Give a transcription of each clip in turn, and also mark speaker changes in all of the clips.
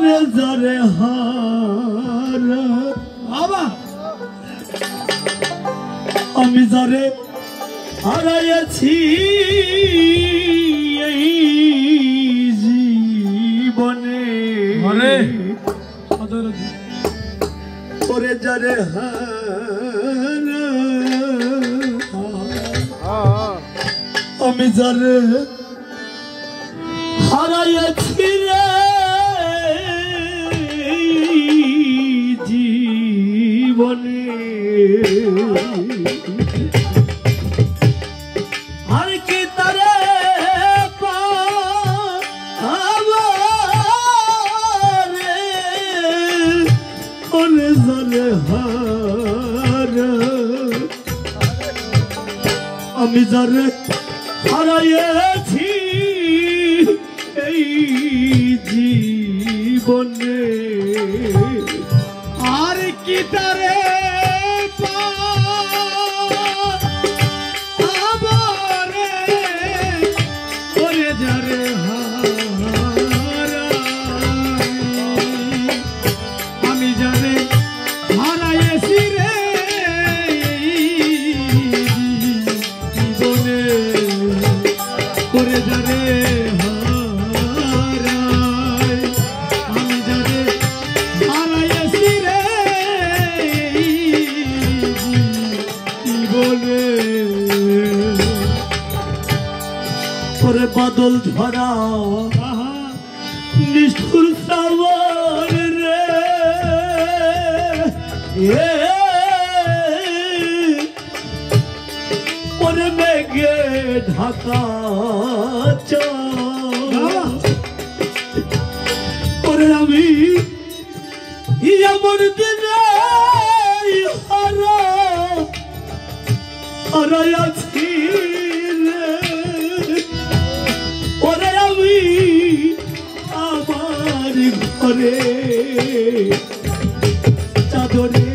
Speaker 1: ওরে যারে হারা বাবা আমি যারে হারাইছি এই জীবনে ওরে যারে হারা আমি যারে হারাইছি রে জীবনে আর কি তারে পাবো রে ওরে যারে হারা আমি যারে হারাইছি এই জীবনে আর কি তারে পাবো রে ওরে যারে হারাই আমি যারে হারাইছি রে জীবনে ওরে যারে বাদল ঝরা নিষ্ঠুর সাওয়ার রে ওরে মেঘে ঢাকা ওরে আমি এমন দিনে হারাইছি আমার ঘরে চাদরে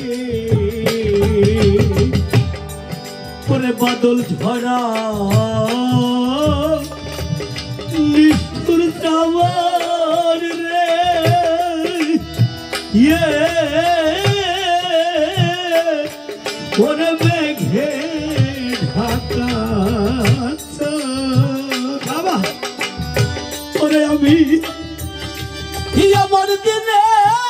Speaker 1: পরে বাদল ঝরা নিষ্ঠুর সাওয়ার রে ওরে মেঘে ঢাকা বাবা ওরে আমি আমার দিনে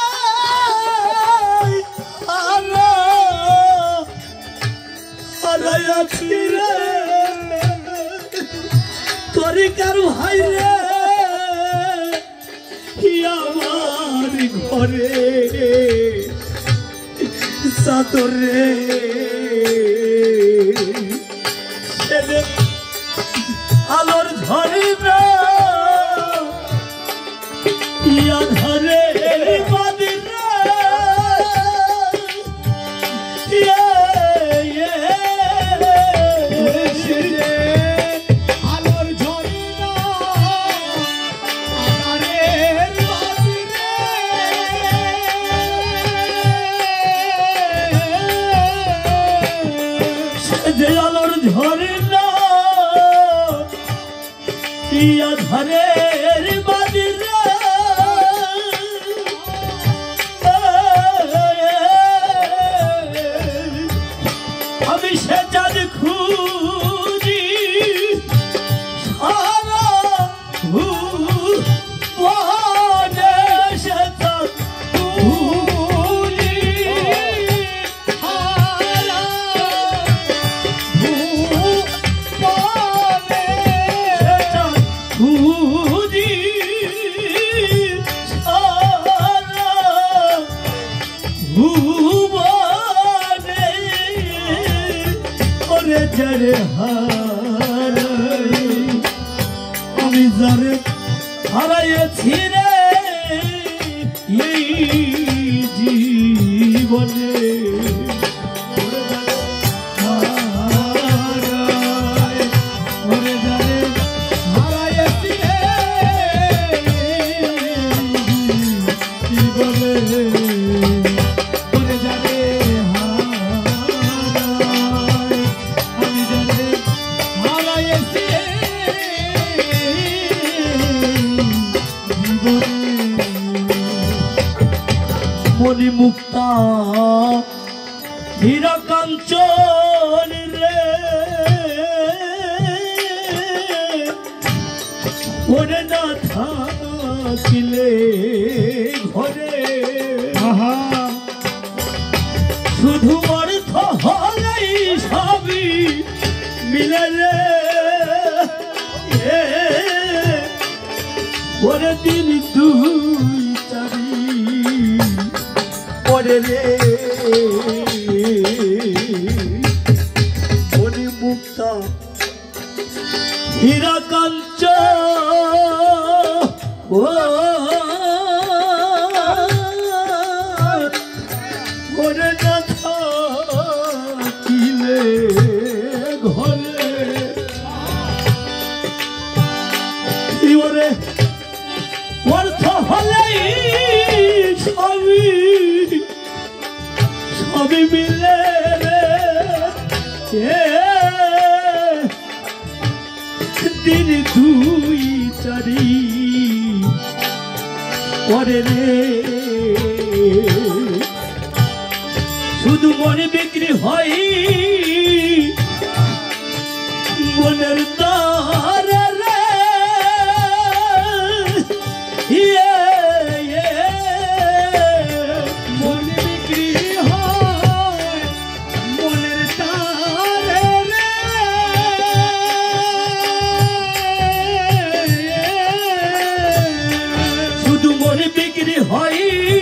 Speaker 1: হারাইছি রে তরিকার ভাই রে আমার ঘরে চাদরে আলোর ঝরিবে ধরে আলোর ঝরি যে আলোর ঝরি না ধরে যারে হারাই আমি যারে হারাইছি রে এই জীবনে জীবনে মুক্তা হীরা কাঞ্চন রে ওরে না থাকিলে ঘরে শুধু অর্থ হলেই সবই মিলে রে ওরে দিন দুই চারি ওরে রে ওরে মুক্তা হীরা কাঞ্চন ওরে না থাকিলে ঘরে ওরে অর্থ হলেই সবই সবই মিলে দিন দুই চারি পরে রে শুধু মনে বিক্রি হয় মনের তার রে মনে বিক্রি হয় মনের তার রে শুধু মনে বিক্রি হয়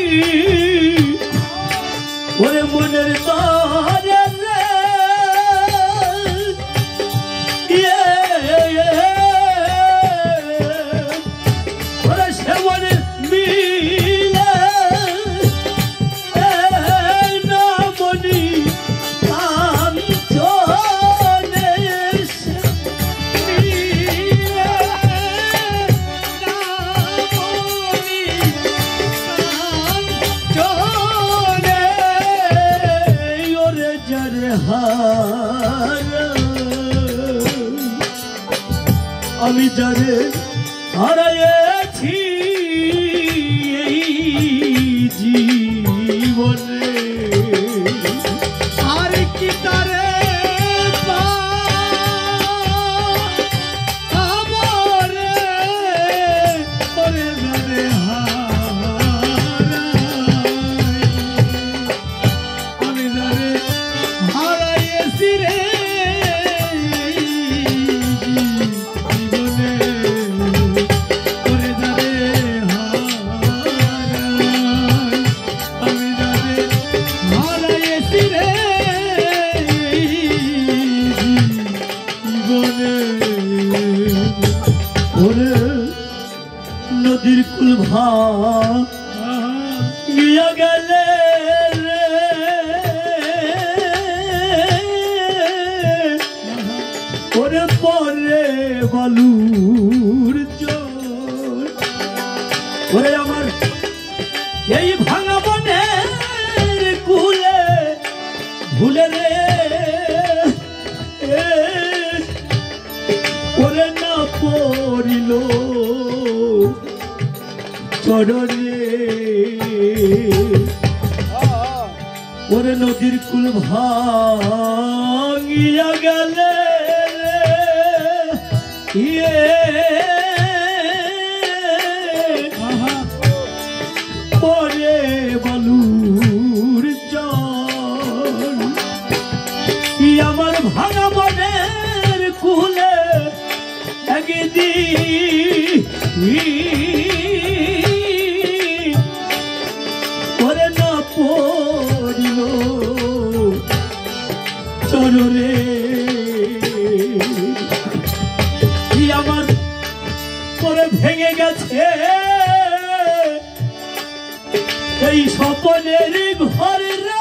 Speaker 1: ওরে মনের তার রে ওরে সে মনে মিলে না মনি কাঞ্চনে মিলে না মনি কাঞ্চনে ওরে যারে হার আমি যারে হারাইছি এই জীবনে আর কি তারে পাবরে ওরে যারে আমি যারে হারাইছি রে নদীর কুল ভাঙিয়া গেলে রে ওরে পরে বালুর জল ওরে আমার এই ভাঙা মনের কুলে ভুলে রে ওরে না পড়িল চরণে ওরে নদীর কুল ভাঙিয়া গেলে পরে বালুর জল আমার ভাঙা মনের কুলে ওরে না পড়িল চরণে আমার পরে ভেঙে গেছে এই স্বপনের ঘর রে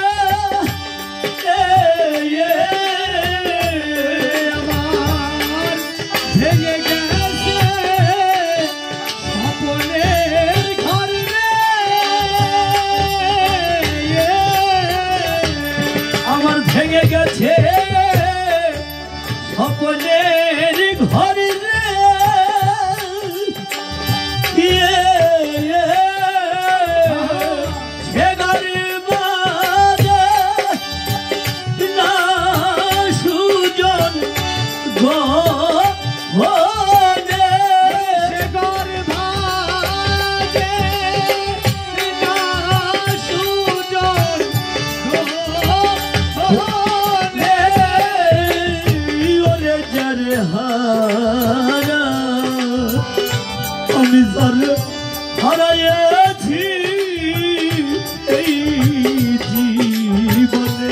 Speaker 1: আমার ভেঙে গেছে স্বপনের ঘর রে আমার ভেঙে গেছে স্বপনের ঘর রে সে ঘরে হনে
Speaker 2: সে গর্ভাজে না সুজন
Speaker 1: হনে ওরে যারে হারা আমি যারে হারাইছি এই জীবনে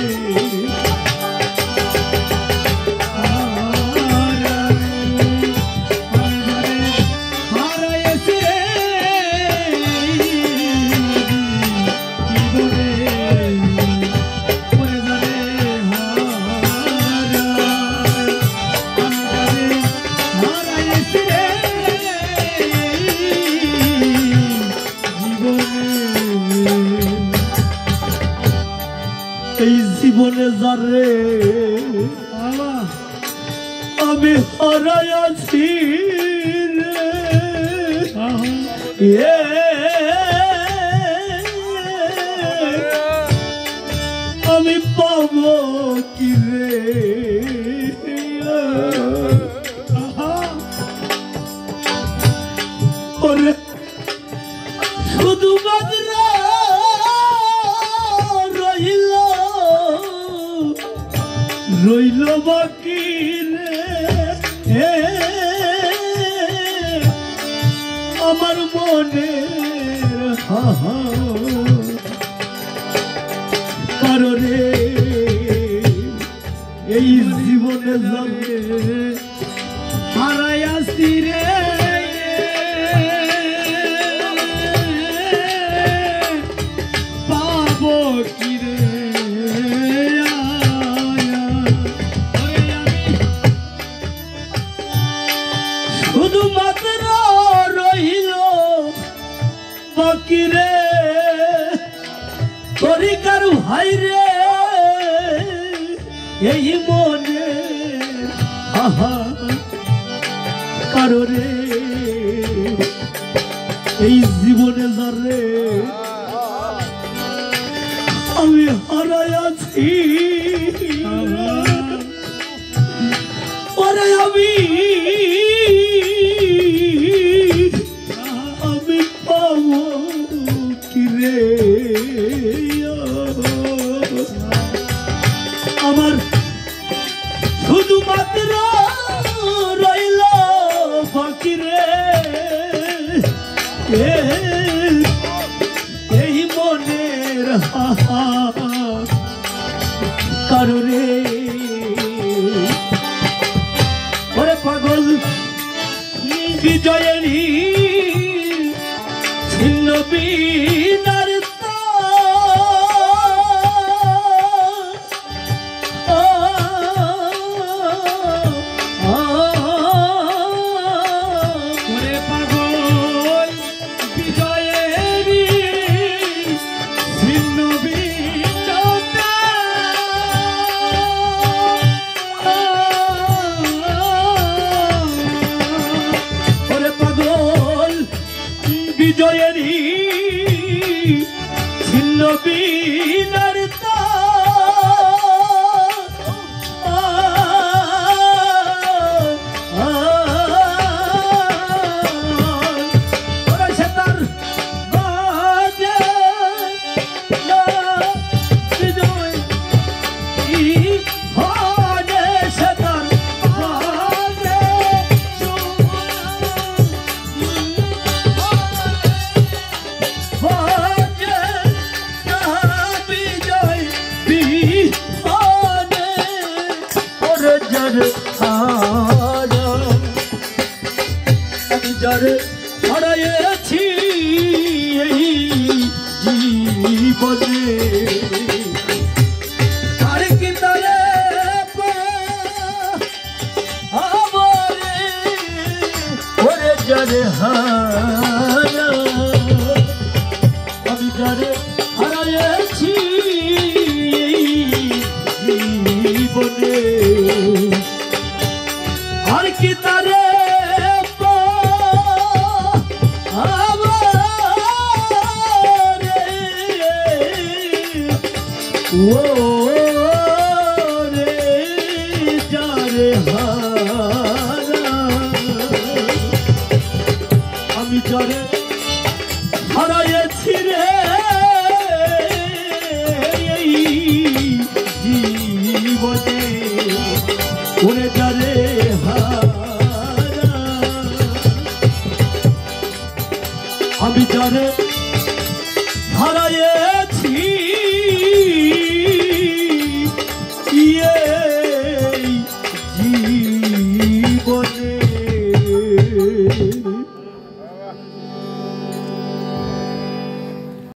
Speaker 1: এই জীবনে যারে আমি হারাইছি রে আমি পাবো কি রে ওরে শুধুমাত্র রইল বাকি রে আমার মনের কারণে এই জীবনে যাবে
Speaker 2: হারাইয়াছি রে পাবো কি রে
Speaker 1: শুধুমাত্র রইল বাকি রে তরিকার ভাই রে এই মনে কারণে এই জীবনে যারে আমি হারাইছি ওরে আমি পাবো কি রে আমার শুধুমাত্র রইল বাকি রে এই মনের কারণে ওরে পাগল বিজয়েরই ছিন্ন বিনার
Speaker 2: পাগল বিজয়েরই ছিন্ন
Speaker 1: বিজয়েরই ছিন্ন বিনার যারে হারাইছি এই জীবনে আর কি তারে আমারে ওরে যারে হারা আমি যারে হারাইছি এই জীবনে আর কি তারে ও রে যারে